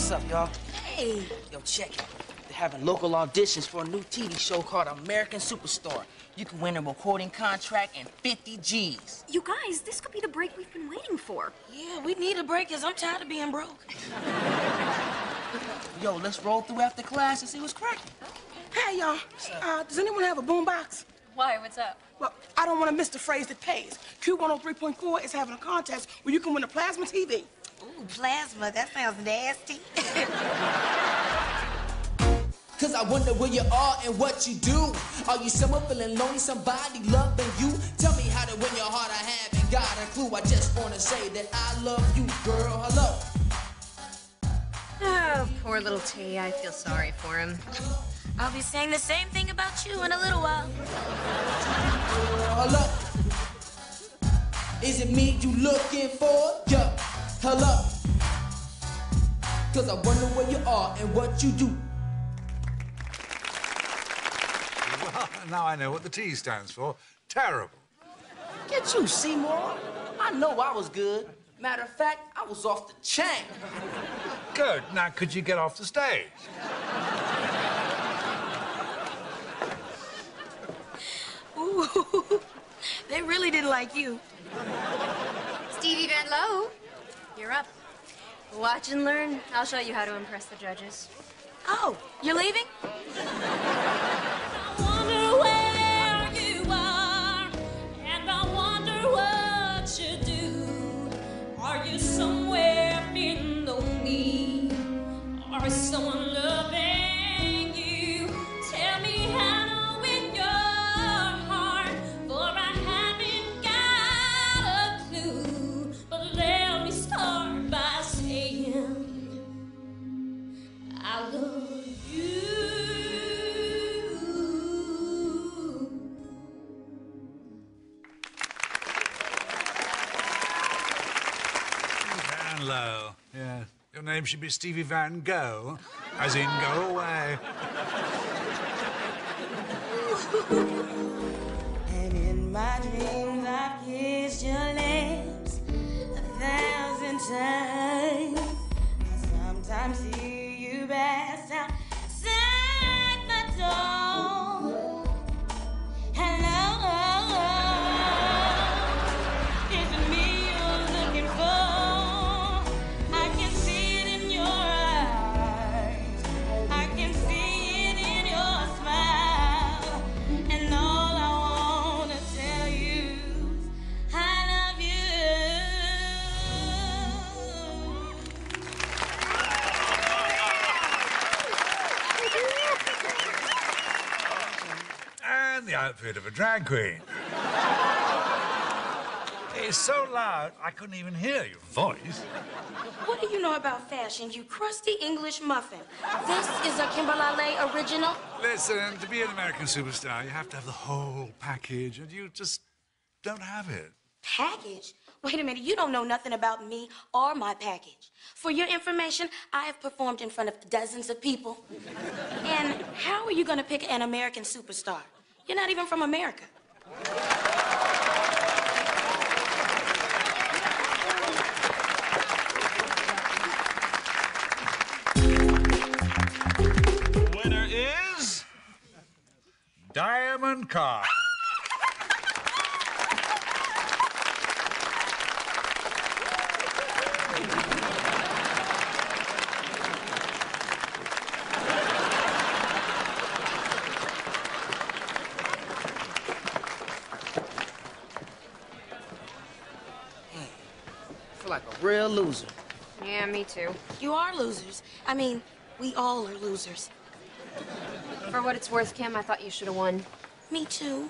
What's up, y'all? Hey. Yo, check it. They're having local auditions for a new TV show called American Superstar. You can win a recording contract and 50 G's. You guys, this could be the break we've been waiting for. Yeah, we need a break because I'm tired of being broke. Yo, let's roll through after class and see what's cracking. Hey, y'all. Does anyone have a boombox? Why? What's up? Well, I don't want to miss the phrase that pays. Q103.4 is having a contest where you can win a plasma TV. Ooh, plasma, that sounds nasty. Cause I wonder where you are and what you do. Are you somewhere feeling lonely, somebody loving you? Tell me how to win your heart, I haven't got a clue. I just wanna say that I love you, girl, hello. Oh, poor little T. I feel sorry for him. I'll be saying the same thing about you in a little while. Girl, hello. Is it me you looking for? Yeah, hello. Cause I wonder where you are and what you do. Well, now I know what the T stands for. Terrible. Get you, Seymour. I know I was good. Matter of fact, I was off the chain. Good. Now, could you get off the stage? Ooh, they really didn't like you. Stevie Van Lowe, you're up. Watch and learn. I'll show you how to impress the judges. Oh, you're leaving? I wonder where you are, and I wonder what you do. Are you somewhere feeling lonely? Or is someone loving you? Tell me how to win your heart, for I haven't got a clue. But let me start by saying I love you. Van Lowe. Yeah. Your name should be Stevie Van Gogh, as in go away. And in my dreams I've kissed your lips 1,000 times. I sometimes hear you pass outside my door. Hello, is it me you're looking for? I can see it in your eyes. I can see it in your smile. And all I wanna tell you is I love And the outfit of a drag queen. It's so loud, I couldn't even hear your voice. What do you know about fashion, you crusty English muffin? This is a Kimberly original. Listen, to be an American superstar, you have to have the whole package, and you just don't have it. Package? Wait a minute, you don't know nothing about me or my package. For your information, I have performed in front of dozens of people. And how are you gonna pick an American superstar? You're not even from America. The winner is Diamond Carr. I feel like a real loser. Yeah, me too. You are losers. I mean, we all are losers. For what it's worth, Kim, I thought you should have won. Me too.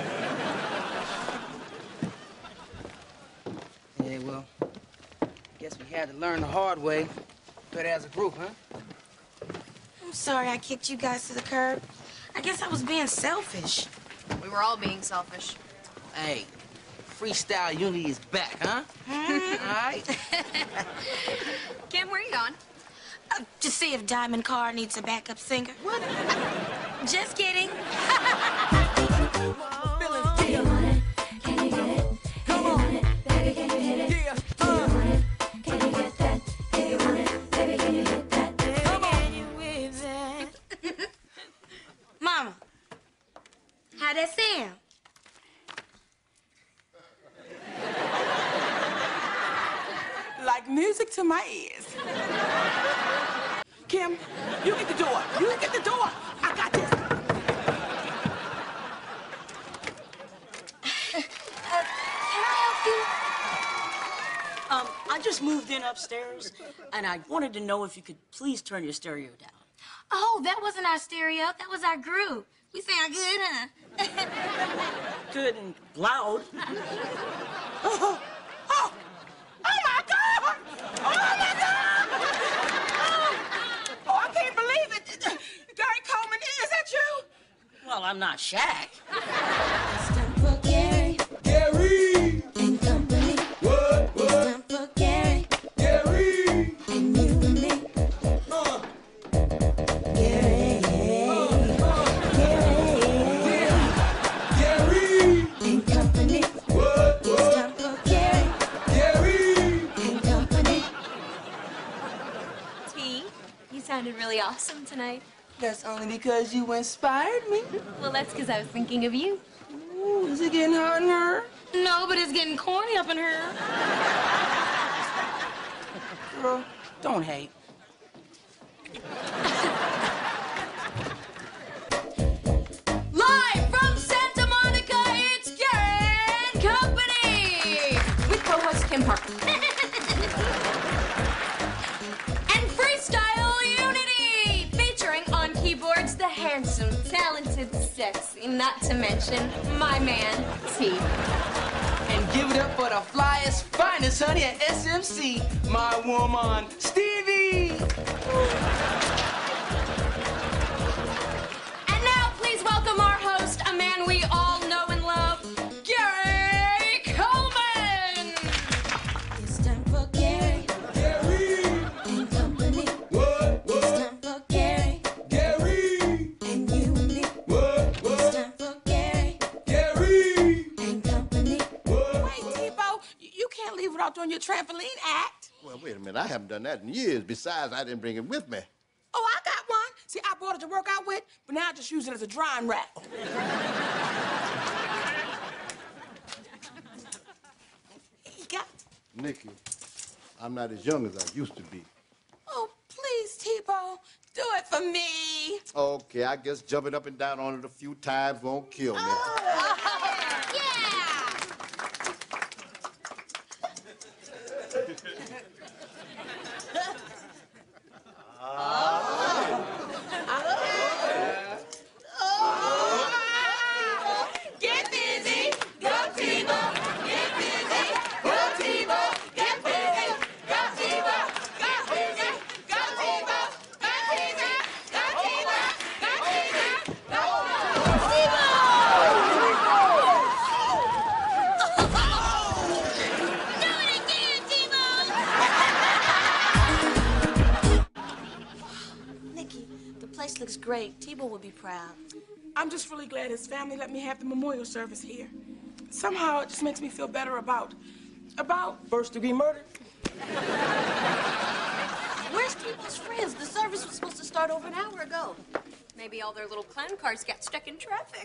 Yeah, well, guess we had to learn the hard way. Better as a group, huh? I'm sorry I kicked you guys to the curb. I guess I was being selfish. We were all being selfish. Hey, freestyle unity is back, huh? All right? Kim, where are you going? To see if Diamond Carr needs a backup singer. What? Just kidding. ass. Kim, you get the door. You get the door. I got this. Can I help you? I just moved in upstairs, and I wanted to know if you could please turn your stereo down. Oh, that wasn't our stereo. That was our group. We sound good, huh? Good and loud. Oh my God! Oh my God! Oh, I can't believe it. Gary Coleman, is that you? Well, I'm not Shaq. It's time for Gary Gary, and company. what? It's time for Gary Gary, and you and me. Gary, Gary, and company. what? It's time for Gary Gary, and company. T, you sounded really awesome tonight. That's only because you inspired me. Well, that's because I was thinking of you. Ooh, is it getting hot in her? No, but it's getting corny up in here. Girl, don't hate. Live from Santa Monica, it's Gary and Company with co-host Kim Parker. And Freestyle Unity, featuring on keyboards the handsome, talented, sexy, not to mention my man, T. And give it up for the flyest, finest honey at SMC, my woman, Stevie. And now please welcome our host, a man we all know and love, Gary Coleman. It's time for Gary Gary, and company. what? It's time for Gary Gary, and you and me. what? It's time for Gary Gary, and company. Wait, Tebow, you can't leave without doing your trampoline act. Well, wait a minute. I haven't done that in years. Besides, I didn't bring it with me. Oh, I got one. See, I bought it to work out with, but now I just use it as a drying rack. You got it. Nikki, I'm not as young as I used to be. Oh, please, Tebow, do it for me. Okay, I guess jumping up and down on it a few times won't kill me. Get busy, go Tebow. Get busy, go Tebow. Get busy, go Tebow. Get busy, go Tebow. Go Tebow, go Tebow, go Tebow, go Nikki, the place looks great. Tebow would be proud. I'm just really glad his family let me have the memorial service here. Somehow it just makes me feel better about first-degree murder. Where's Tebow's friends? The service was supposed to start over an hour ago. Maybe all their little clown cars got stuck in traffic.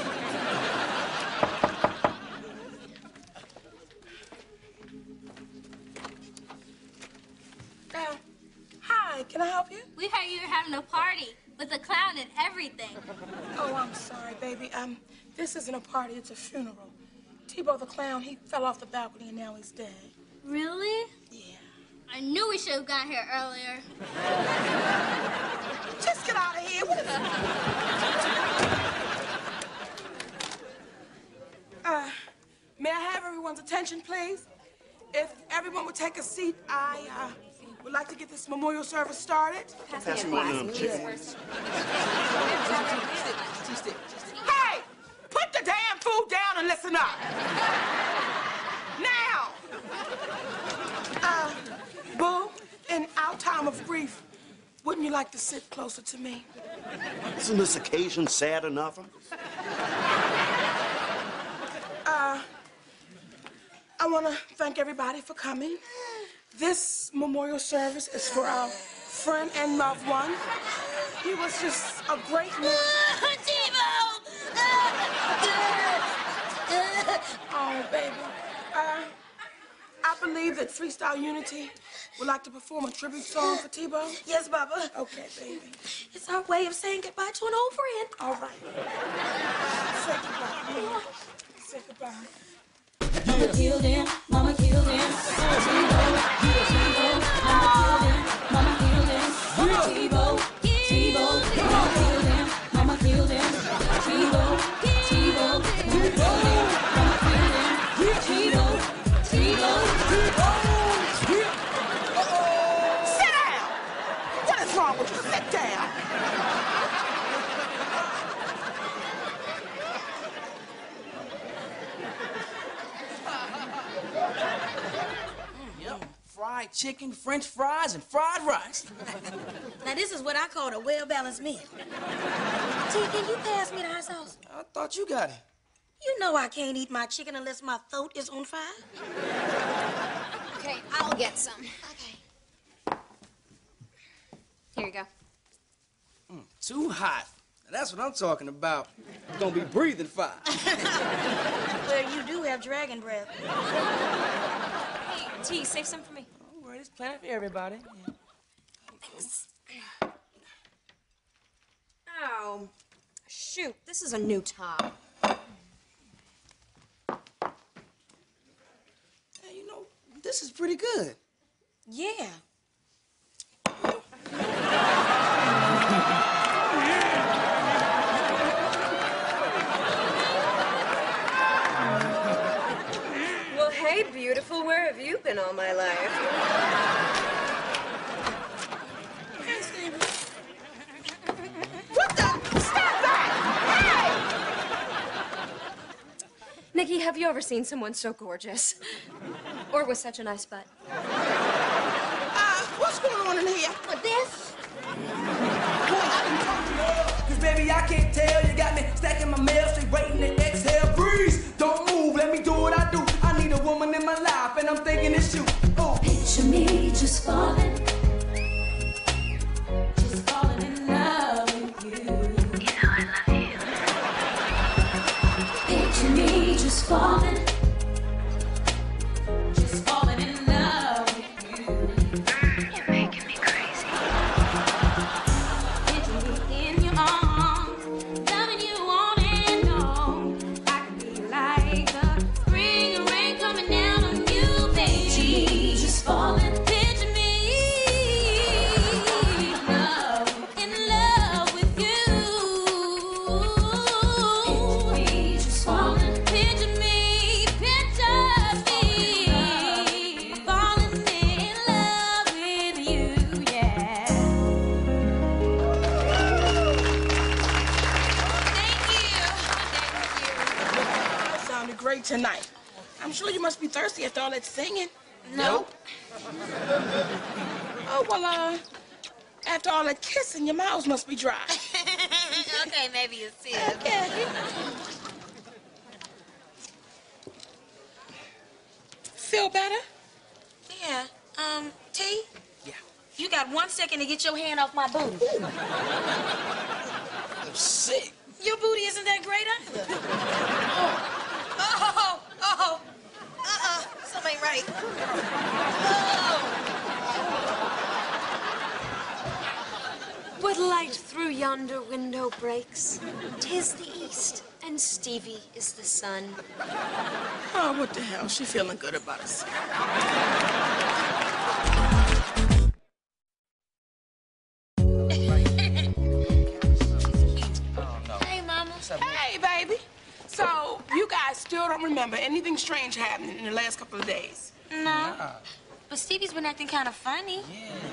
Hi, can I help you? We heard you were having a party with a clown and everything. Oh, I'm sorry, baby. This isn't a party, it's a funeral. Tebow the clown, he fell off the balcony and now he's dead. Really? Yeah. I knew we should have gotten here earlier. Just get out of here. What is May I have everyone's attention, please? If everyone would take a seat, I would like to get this memorial service started. Pass me a glass. Hey! Put the damn food down and listen up. Now! Boo, in our time of grief, wouldn't you like to sit closer to me? Isn't this occasion sad enough? I want to thank everybody for coming. This memorial service is for our friend and loved one. He was just a great man. Oh, baby. I believe that Freestyle Unity would like to perform a tribute song for T-Bone? Yes, Baba. Okay, baby. It's our way of saying goodbye to an old friend. All right. Say goodbye. Say goodbye. Mama killed him, mama killed him. T-Bone, T-Bone, mama killed him, mama killed him. Mama T-Bone, mama killed him, mama killed him. T-Bone, T-Bone, mama killed him, mama killed him. T-Bone, T-Bone, Sit down! What is wrong with you? Sit down! Yep. Fried chicken, French fries, and fried rice. Now, this is what I call a well-balanced meal. T, can you pass me the hot sauce? I thought you got it. You know I can't eat my chicken unless my throat is on fire. Okay, I'll get some. Okay. Here you go. Too hot. Now, that's what I'm talking about. You're gonna be breathing fire. Well, you do have dragon breath. Hey, T, save some for me. Don't worry, there's plenty for everybody. Yeah. Thanks. Oh, shoot, this is a new top. Hey, you know, this is pretty good. Yeah. Well, hey, beautiful, where have you been all my life? What the? Stop that! Nikki, have you ever seen someone so gorgeous? Or with such a nice butt? What's going on in here? What, this? Cause baby, I can't tell. You got me stacking my mail, straight waiting to exhale. Freeze! Don't move, let me do what I do. I need a woman in my life, and I'm thinking it's you. Oh. Picture me just falling in love with you. You know I love you. Picture me just falling in love with you. You're making me crazy. Picture me in your arms, loving you on and on. I could be like the spring rain coming down on you, baby. Just falling. Picture me in love with you. Picture me just falling. Picture me falling in love with you, yeah. Thank you. That sounded great tonight. I'm sure you must be thirsty after all that singing. No. Oh, well, after all that kissing, your mouths must be dry. Okay, maybe a sip. Okay. Feel better? Yeah. T? Yeah. You got 1 second to get your hand off my booty. I'm sick. Your booty isn't that great either. Something ain't right. What light through yonder window breaks? 'Tis the east, and Stevie is the sun. Oh, what the hell? She feeling good about herself. Hey, Mama. Hey, baby. So, you guys still don't remember anything strange happening in the last couple of days? No. But Stevie's been acting kind of funny.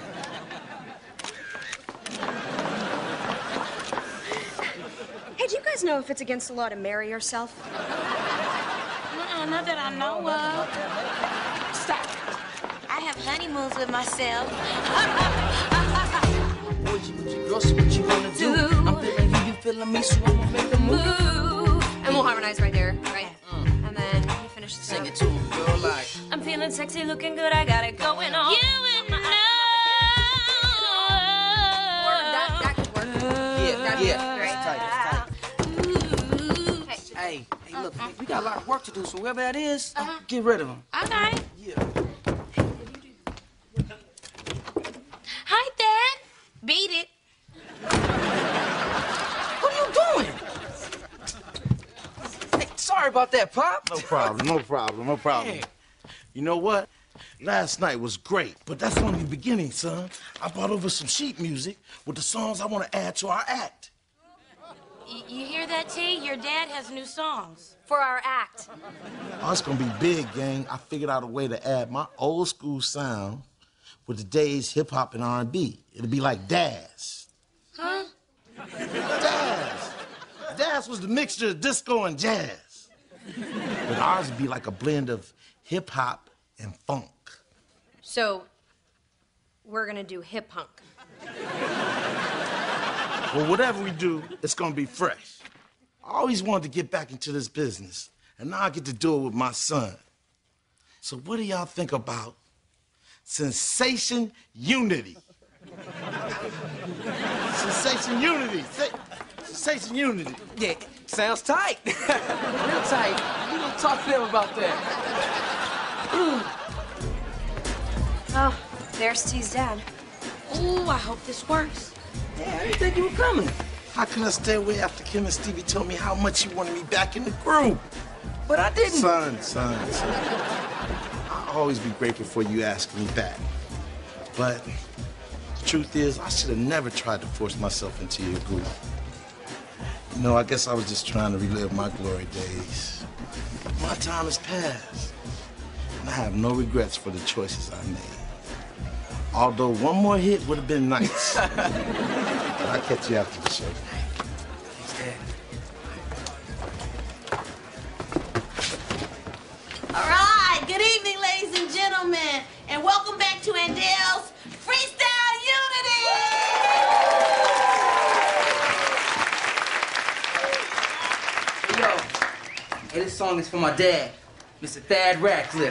Hey, do you guys know if it's against the law to marry yourself? Not that I know of. Stop. I have honeymoons with myself. What you gonna do? I'm feeling you feeling me, so I'm gonna make a move. And we'll harmonize right there, right? And then you finish the Sing it to me, girl, like. I'm feeling sexy, looking good, I got it going on. You and I. That could work. Yeah. Great. That's tight. Hey, look, we got a lot of work to do, so whoever that is, get rid of him. Okay. Yeah. about that, Pop. No problem, no problem, no problem. Hey. You know what? Last night was great, but that's only the beginning, son. I brought over some sheet music with the songs I want to add to our act. You hear that, T? Your dad has new songs. For our act. Oh, it's gonna be big, gang. I figured out a way to add my old school sound with today's hip hop and R&B. It'll be like Daz. Huh? Daz. Daz was the mixture of disco and jazz. But ours would be like a blend of hip hop and funk. So, we're gonna do hip hunk. Well, whatever we do, it's gonna be fresh. I always wanted to get back into this business, and now I get to do it with my son. So what do y'all think about Sensation Unity? Sensation Unity. Sensation Unity. Yeah, sounds tight. Real tight. We gonna talk to them about that. Oh, there's T's dad. Ooh, I hope this works. Yeah, I didn't think you were coming. How can I stay away after Kim and Stevie told me how much you wanted me back in the group? But I didn't. Son. I'll always be grateful for you asking me back. But the truth is, I should have never tried to force myself into your group. You know, I guess I was just trying to relive my glory days. My time has passed, and I have no regrets for the choices I made. Although one more hit would have been nice. But I'll catch you after the show. Thanks, Dad. All right, good evening, ladies and gentlemen, and welcome back to Andel's Freestyle Unity! Hey, yo. Hey, this song is for my dad, Mr. Thad Ratcliffe.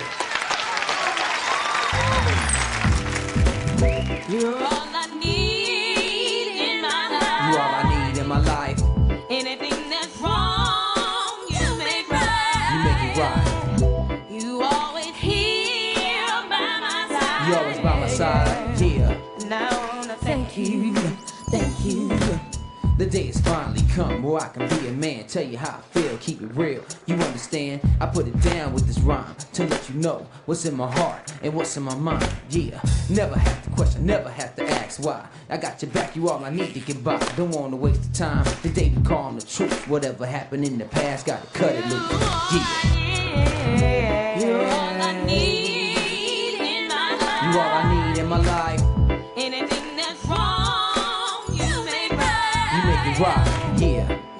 You're all I need in my life. You all I need in my life. Anything that's wrong, you make right. You make it right. You always here by my side. You always by my side, yeah. And I wanna thank you. Thank you. The day has finally come where I can be a man, tell you how I feel, keep it real. You understand? I put it down with this rhyme to let you know what's in my heart and what's in my mind. Yeah, never have to question, never have to ask why. I got your back, you all I need to get by. Don't want to waste the time. Today we call the truth. Whatever happened in the past, gotta cut it loose. Yeah. You're all I need in my life. You all I need in my life. Anything that's wrong, you make right. You make it right, yeah.